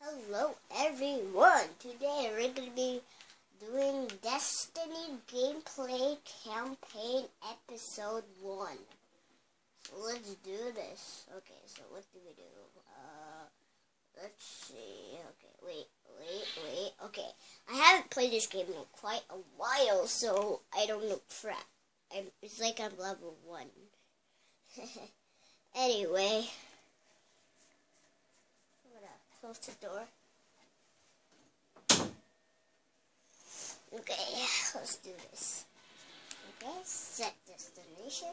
Hello everyone! Today we're going to be doing Destiny Gameplay Campaign Episode 1. So let's do this. Okay, so what do we do? Let's see. Okay, wait. Okay, I haven't played this game in quite a while, so I don't know crap. It's like I'm level 1. Anyway. I'm gonna close the door. Okay, let's do this. Okay, set destination.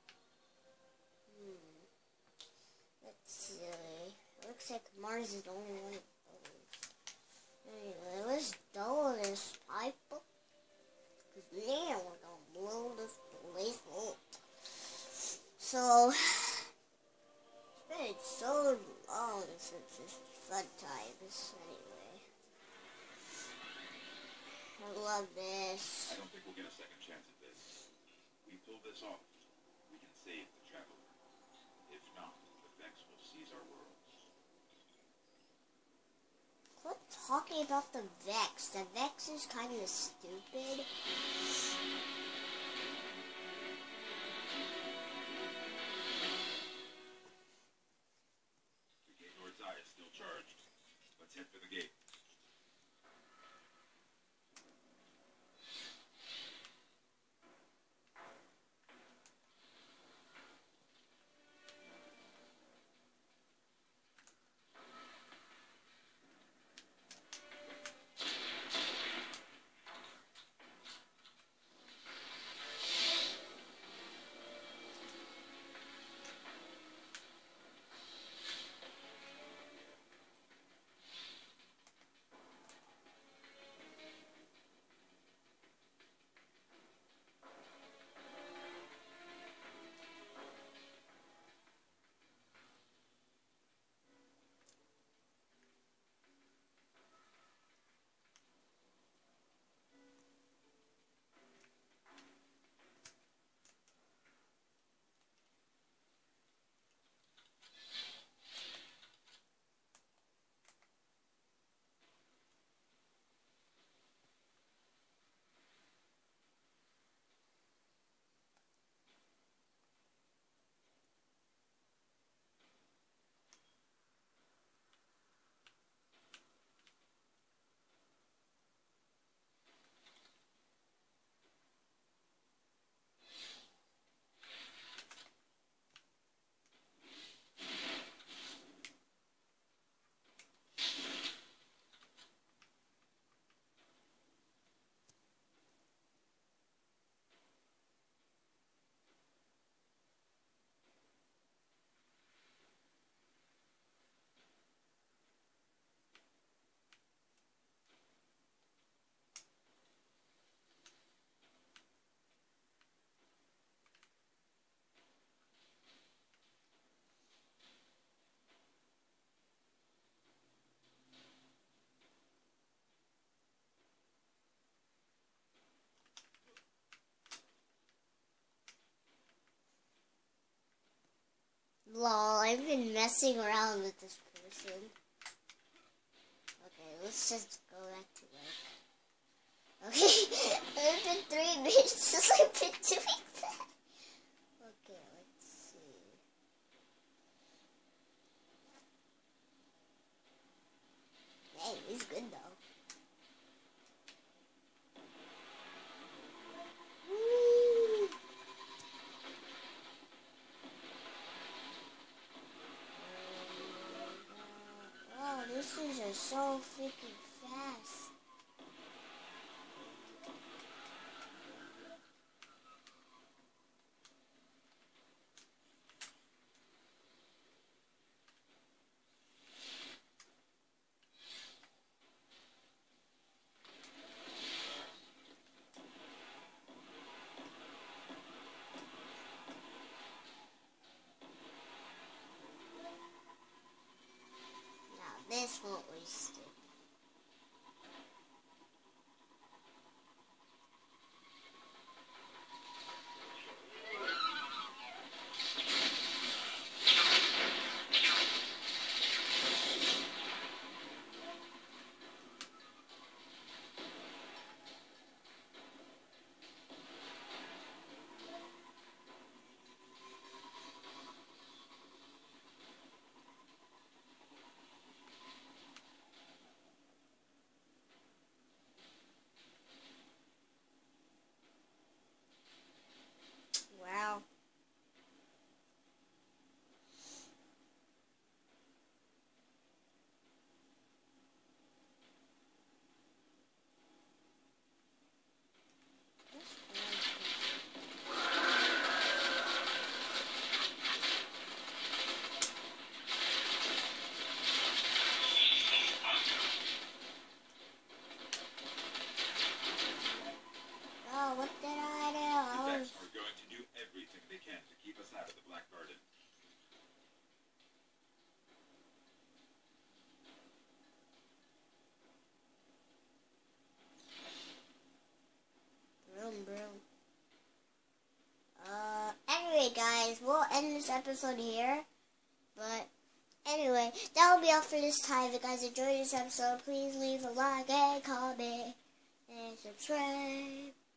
Let's see. Looks like Mars is the only one of those. Anyway, let's dull this pipe up. Because now we're gonna blow this place up. So, it's been so long since this fun times. Anyway. I love this. I don't think we'll get a second chance at this. We pull this off, we can save the traveler. If not, the Vex will seize our worlds. Quit talking about the Vex. The Vex is kind of stupid. The Gate Lord's eye is still charged. Let's head for the gate. Lol, I've been messing around with this person. Okay, let's just go back to work. Okay, it's been 3 minutes since I've been doing that. Okay, let's see. Hey, he's good though. Woo! Oh, these things are so freaking fast. This won't waste it. anyway, guys, we'll end this episode here. But anyway, that will be all for this time. If you guys enjoyed this episode, please leave a like and comment and subscribe.